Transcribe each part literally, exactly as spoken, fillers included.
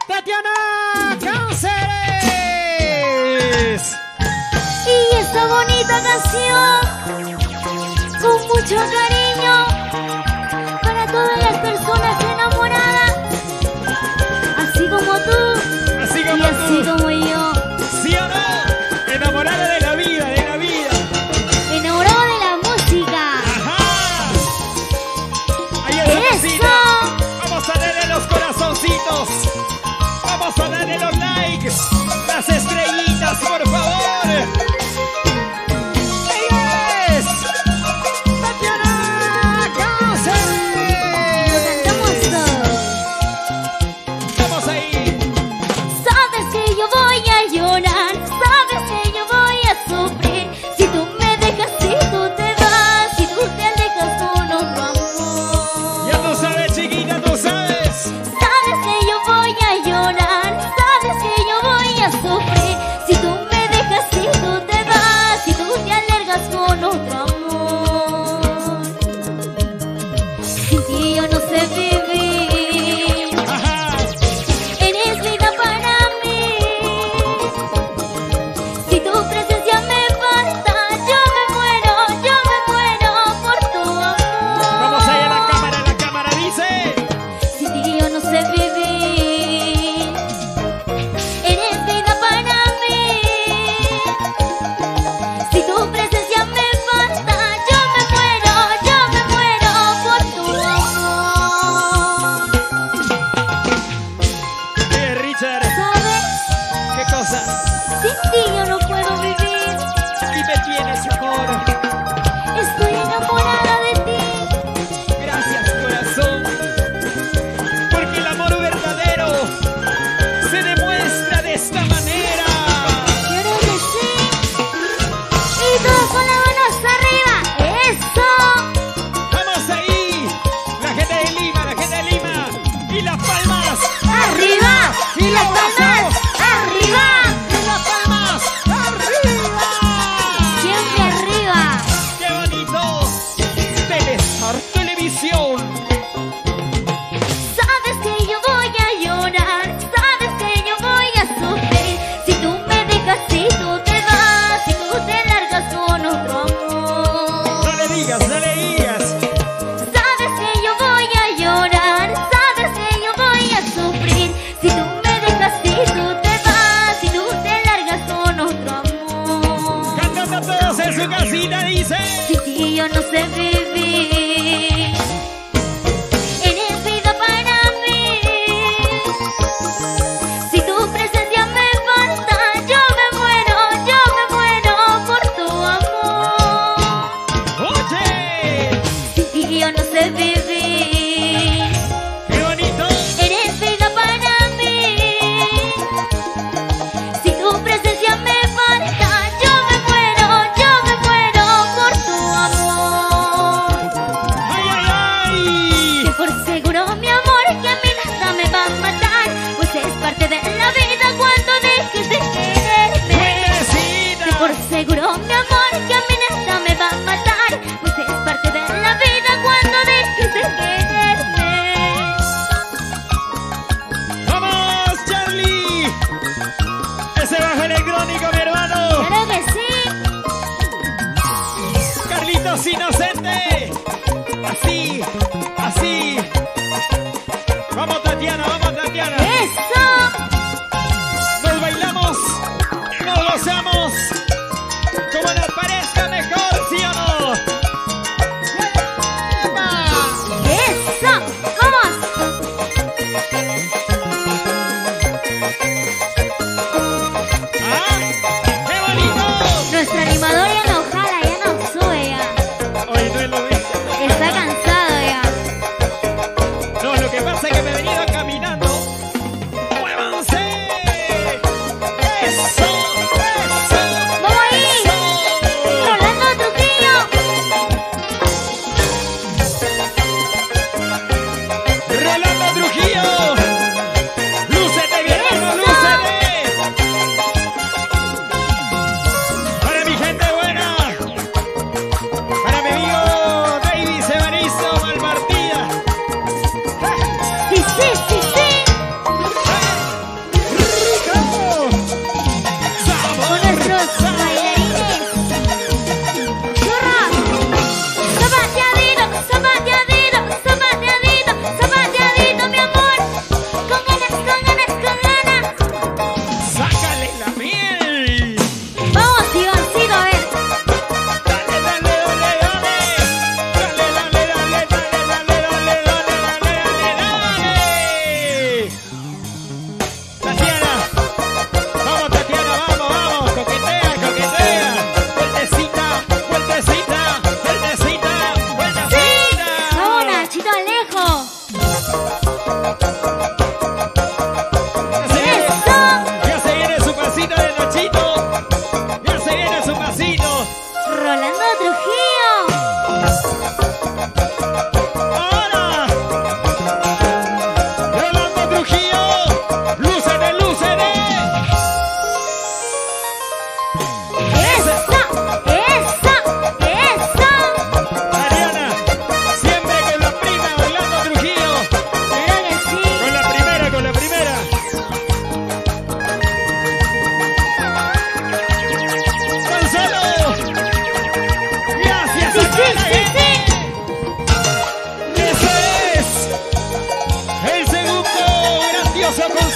Tatiana Cáceres. Y esta bonita canción, con mucho cariño, para todas las personas enamoradas, así como tú, Así y como así tú. como yo. ¿Sí o no? Enamorada de la vida, de la vida. Enamorado de la música. Ajá. Ahí está, casita. Vamos a darle los corazoncitos. Vamos a darle los likes. Las estrellitas, por favor. ¡Ella es Tatiana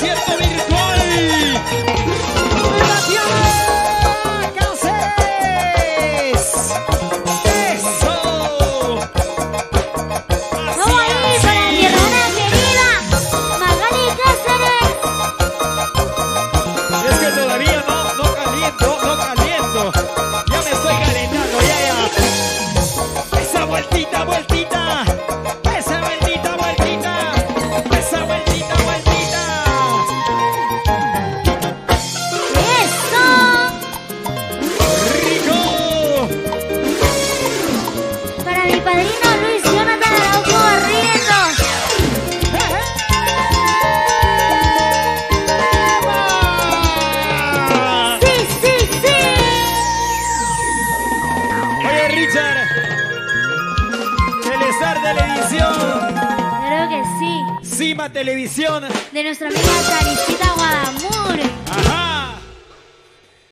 concierto virtual. ¡Tatiana Cáceres! ¡Eso! Vamos ahí para mi hermana querida, Magali Cáceres. Es que todavía no, no caliento, no caliento. Ya me estoy calentando, ya, ya. Esa vueltita, vueltita. Esa vueltita, vueltita. Esa vueltita, vueltita. Eso. ¡Rico! Para mi padrino Luis Jonathan Araujo Barrientos. Sí, sí, sí. Oye, Richard. Telestar Televisión. Creo que sí. Cima Televisión. De nuestra amiga Carisita Guadamur. Ajá.